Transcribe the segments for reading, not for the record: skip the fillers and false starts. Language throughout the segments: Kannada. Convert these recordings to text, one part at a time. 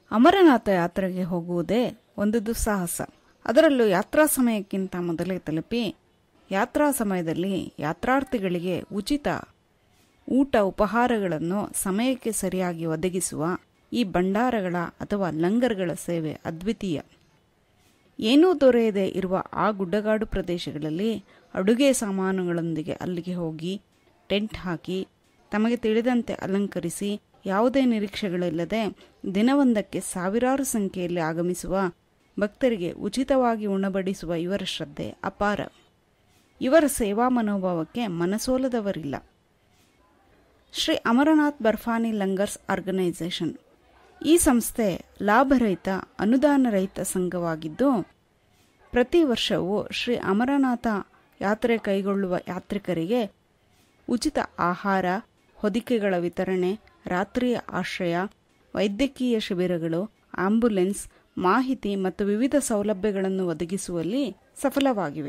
ಅಮರನಾಥ ಯಾತ್ರೆಗೆ ಹೋಗುವುದೇ ಒಂದು ದುಸ್ಸಾಹಸ. ಅದರಲ್ಲೂ ಯಾತ್ರಾ ಸಮಯಕ್ಕಿಂತ ಮೊದಲೇ ತಲುಪಿ ಯಾತ್ರಾ ಸಮಯದಲ್ಲಿ ಯಾತ್ರಾರ್ಥಿಗಳಿಗೆ ಉಚಿತ ಊಟ ಉಪಹಾರಗಳನ್ನು ಸಮಯಕ್ಕೆ ಸರಿಯಾಗಿ ಒದಗಿಸುವ ಈ ಭಂಡಾರಗಳ ಅಥವಾ ಲಂಗರ್ಗಳ ಸೇವೆ ಅದ್ವಿತೀಯ. ಏನೂ ದೊರೆಯದೆ ಇರುವ ಆ ಗುಡ್ಡಗಾಡು ಪ್ರದೇಶಗಳಲ್ಲಿ ಅಡುಗೆ ಸಾಮಾನುಗಳೊಂದಿಗೆ ಅಲ್ಲಿಗೆ ಹೋಗಿ ಟೆಂಟ್ ಹಾಕಿ ತಮಗೆ ತಿಳಿದಂತೆ ಅಲಂಕರಿಸಿ ಯಾವುದೇ ನಿರೀಕ್ಷೆಗಳಿಲ್ಲದೆ ದಿನವೊಂದಕ್ಕೆ ಸಾವಿರಾರು ಸಂಖ್ಯೆಯಲ್ಲಿ ಆಗಮಿಸುವ ಭಕ್ತರಿಗೆ ಉಚಿತವಾಗಿ ಉಣಬಡಿಸುವ ಇವರ ಶ್ರದ್ಧೆ ಅಪಾರ. ಇವರ ಸೇವಾ ಮನೋಭಾವಕ್ಕೆ ಮನಸೋಲದವರಿಲ್ಲ. ಶ್ರೀ ಅಮರನಾಥ್ ಬರ್ಫಾನಿ ಲಂಗರ್ಸ್ ಆರ್ಗನೈಸೇಷನ್ ಈ ಸಂಸ್ಥೆ ಲಾಭರಹಿತ ಅನುದಾನರಹಿತ ಸಂಘವಾಗಿದ್ದು ಪ್ರತಿ ವರ್ಷವೂ ಶ್ರೀ ಅಮರನಾಥ ಯಾತ್ರೆ ಕೈಗೊಳ್ಳುವ ಯಾತ್ರಿಕರಿಗೆ ಉಚಿತ ಆಹಾರ, ಹೊದಿಕೆಗಳ ವಿತರಣೆ, ರಾತ್ರಿಯ ಆಶ್ರಯ, ವೈದ್ಯಕೀಯ ಶಿಬಿರಗಳು, ಆಂಬ್ಯುಲೆನ್ಸ್, ಮಾಹಿತಿ ಮತ್ತು ವಿವಿಧ ಸೌಲಭ್ಯಗಳನ್ನು ಒದಗಿಸುವಲ್ಲಿ ಸಫಲವಾಗಿವೆ.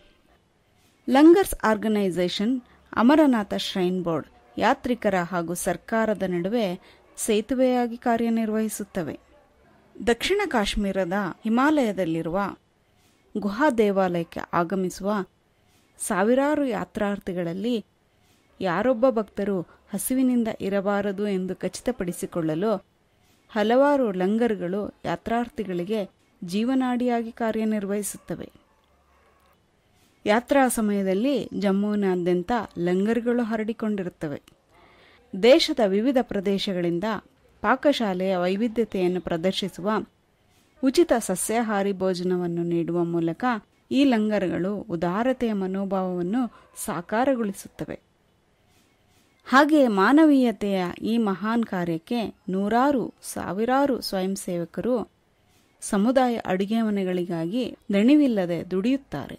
Langars organisation Amarnath shrine board ಯಾತ್ರಿಕರ ಹಾಗೂ ಸರ್ಕಾರದ ನಡುವೆ ಸೇತುವೆಯಾಗಿ ಕಾರ್ಯನಿರ್ವಹಿಸುತ್ತವೆ. ದಕ್ಷಿಣ ಕಾಶ್ಮೀರದ ಹಿಮಾಲಯದಲ್ಲಿರುವ ಗುಹಾ ದೇವಾಲಯಕ್ಕೆ ಆಗಮಿಸುವ ಸಾವಿರಾರು ಯಾತ್ರಾರ್ಥಿಗಳಲ್ಲಿ ಯಾರೊಬ್ಬ ಭಕ್ತರು ಹಸಿವಿನಿಂದ ಇರಬಾರದು ಎಂದು ಖಚಿತಪಡಿಸಿಕೊಳ್ಳಲು ಹಲವಾರು ಲಂಗರ್ಗಳು ಯಾತ್ರಾರ್ಥಿಗಳಿಗೆ ಜೀವನಾಡಿಯಾಗಿ ಕಾರ್ಯನಿರ್ವಹಿಸುತ್ತವೆ. ಯಾತ್ರಾ ಸಮಯದಲ್ಲಿ ಜಮ್ಮುವಿನಾದ್ಯಂತ ಲಂಗರ್ಗಳು ಹರಡಿಕೊಂಡಿರುತ್ತವೆ. ದೇಶದ ವಿವಿಧ ಪ್ರದೇಶಗಳಿಂದ ಪಾಕಶಾಲೆಯ ವೈವಿಧ್ಯತೆಯನ್ನು ಪ್ರದರ್ಶಿಸುವ ಉಚಿತ ಸಸ್ಯಾಹಾರಿ ಭೋಜನವನ್ನು ನೀಡುವ ಮೂಲಕ ಈ ಲಂಗರ್ಗಳು ಉದಾರತೆಯ ಮನೋಭಾವವನ್ನು ಸಾಕಾರಗೊಳಿಸುತ್ತವೆ. ಹಾಗೆಯೇ ಮಾನವೀಯತೆಯ ಈ ಮಹಾನ್ ಕಾರ್ಯಕ್ಕೆ ನೂರಾರು ಸಾವಿರಾರು ಸ್ವಯಂ ಸೇವಕರು ಸಮುದಾಯ ಅಡುಗೆ ಮನೆಗಳಿಗಾಗಿ ದಣಿವಿಲ್ಲದೆ ದುಡಿಯುತ್ತಾರೆ.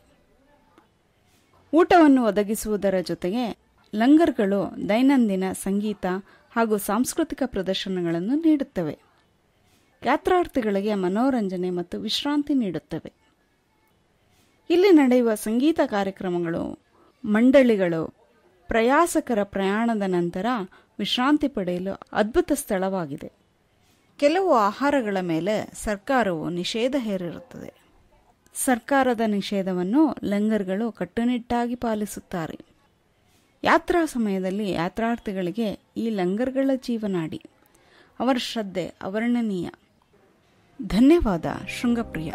ಊಟವನ್ನು ಒದಗಿಸುವುದರ ಜೊತೆಗೆ ಲಂಗರ್ಗಳು ದೈನಂದಿನ ಸಂಗೀತ ಹಾಗೂ ಸಾಂಸ್ಕೃತಿಕ ಪ್ರದರ್ಶನಗಳನ್ನು ನೀಡುತ್ತವೆ. ಯಾತ್ರಾರ್ಥಿಗಳಿಗೆ ಮನೋರಂಜನೆ ಮತ್ತು ವಿಶ್ರಾಂತಿ ನೀಡುತ್ತವೆ. ಇಲ್ಲಿ ನಡೆಯುವ ಸಂಗೀತ ಕಾರ್ಯಕ್ರಮಗಳು, ಮಂಡಳಿಗಳು ಪ್ರಯಾಸಕರ ಪ್ರಯಾಣದ ನಂತರ ವಿಶ್ರಾಂತಿ ಪಡೆಯಲು ಅದ್ಭುತ ಸ್ಥಳವಾಗಿದೆ. ಕೆಲವು ಆಹಾರಗಳ ಮೇಲೆ ಸರ್ಕಾರವು ನಿಷೇಧ ಹೇರಿರುತ್ತದೆ. ಸರ್ಕಾರದ ನಿಷೇಧವನ್ನು ಲಂಗರ್ಗಳು ಕಟ್ಟುನಿಟ್ಟಾಗಿ ಪಾಲಿಸುತ್ತಾರೆ. ಯಾತ್ರಾ ಸಮಯದಲ್ಲಿ ಯಾತ್ರಾರ್ಥಿಗಳಿಗೆ ಈ ಲಂಗರ್ಗಳ ಜೀವನಾಡಿ. ಅವರ ಶ್ರದ್ಧೆ ಅವರ್ಣನೀಯ. ಧನ್ಯವಾದ ಶೃಂಗಪ್ರಿಯ.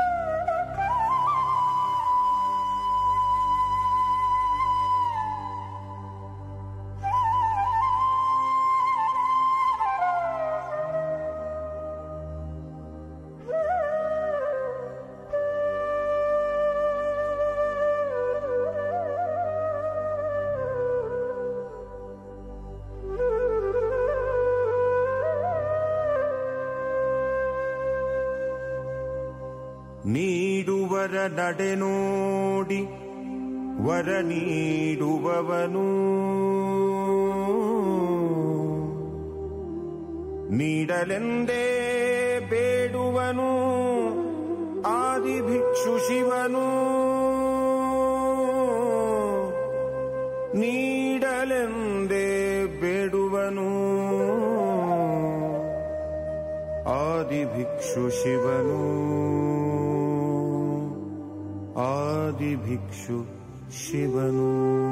ನೀಡುವರ ನಡೆ ನೋಡಿ ವರ ನೀಡುವವನು, ನೀಡಲೆಂದೇ ಬೇಡುವನು ಆದಿಭಿಕ್ಷು ಶಿವನು, ನೀಡಲೆಂದೇ ಬೇಡುವನು ಆದಿಭಿಕ್ಷು ಶಿವನು, ಆದಿಭಿಕ್ಷು ಶಿವನು.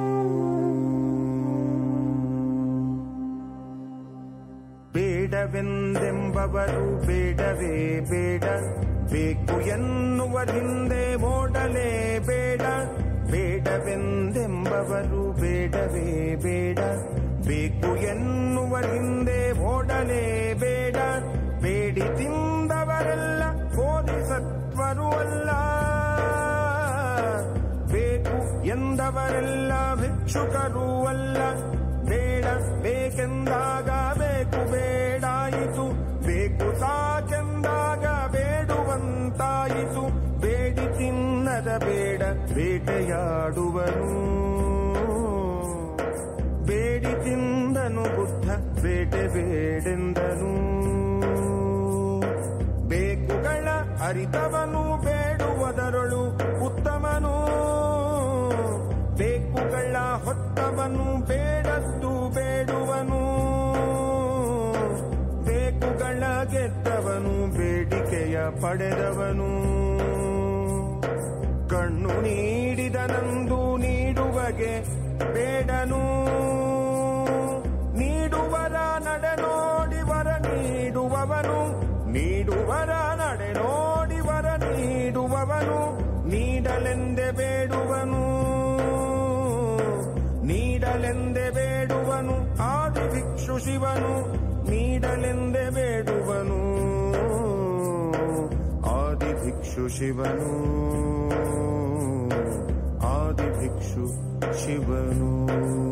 ಬೇಡವೆಂದೆಂಬವರು ಬೇಡವೇ ಬೇಡ, ಬೇಕು ಎನ್ನುವರ ಹಿಂದೆ ಓಡಲೇ ಬೇಡ. ಬೇಡವೆಂದೆಂಬವರು ಬೇಡವೇ ಬೇಡ, ಬೇಕು ಎನ್ನುವರ ಹಿಂದೆ ಓಡಲೇ ಬೇಡ. ಬೇಡಿ ತಿಂದವರೆಲ್ಲ ಬೋಧಿಸತ್ವರು ಅಲ್ಲ, ಬೇಕು ಎಂದವರೆಲ್ಲ ಭಿಕ್ಷುಕರೂ ಅಲ್ಲ. ಬೇಡ ಬೇಕೆಂದಾಗ ಬೇಕು ಬೇಡಾಯಿತು, ಬೇಕು ಸಾಕೆಂದಾಗ ಬೇಡುವಂತಾಯಿತು. ಬೇಡಿ ತಿನ್ನದ ಬೇಡ ಬೇಟೆಯಾಡುವನು, ಬೇಡಿ ತಿಂದನು ಬುದ್ಧ ಬೇಟೆ ಬೇಡೆಂದನು. ಬೇಕುಗಳ ಅರಿತವನು ಬೇಡುವುದರೊಳು ಉತ್ತಮನು, ಬೇಕುಗಳ ಹೊತ್ತವನು ಬೇಡದ್ದು ಬೇಡುವನು. ಬೇಕುಗಳ ಗೆದ್ದವನು ಪಡೆದವನು ಬೇಡಿಕೆಯ ಪಡೆದವನು ಕಣ್ಣು ನೀಡಿದನಂದು ನೀಡುವಗೆ ಬೇಡನು ನೀಡುವರ ನಡೆ ನೋಡಿ ವರ ನೀಡುವವನು ನೀಡುವರ ನಡೆ ನೋಡಿ ವರ ನೀಡುವವನು ನೀಡಲೆಂದೆ ಬೇಡುವನು ನೀಡಲೆಂದೆ ಬೇಡುವನು ಆದಿ ಭಿಕ್ಷು ಶಿವನು ನೀಡಲೆಂದೆ ಬೇಡುವನು ಆದಿ ಭಿಕ್ಷು ಶಿವನು ಆದಿ ಭಿಕ್ಷು ಶಿವನು